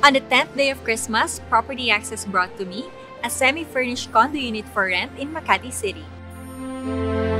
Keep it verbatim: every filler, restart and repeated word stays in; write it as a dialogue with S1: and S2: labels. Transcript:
S1: On the tenth day of Christmas, Property Access brought to me a semi-furnished condo unit for rent in Makati City.